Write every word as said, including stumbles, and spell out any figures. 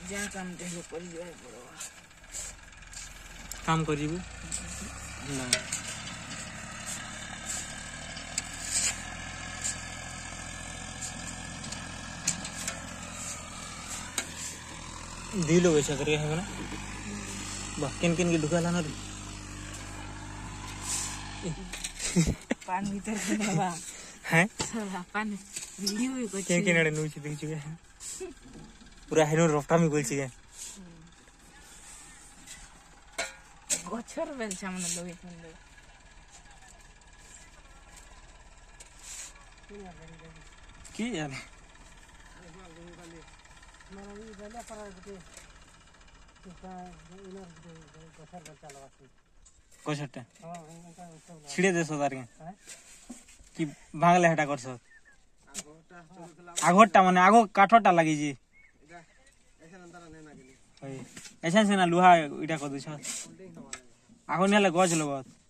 जा काम ते कर जाय पड़ो काम करिबु ना दी लोग ऐसा करिए है ना बा किन किन की ढुकाला ना पान भीतर के बा हैं साला पान वीडियो भी कुछ किन किन नु छी देख चुके हैं पूरा हेनो रफ्ता में बोल छी के गछर बेल सामने लोग इतने की यार कछटा छिड़े दे सदार के कि भागले हटा करस आगोटा माने आगो काठटा लागि जी ऐसा से ना लुहा इटा कर दछ आगो नेले गज लगत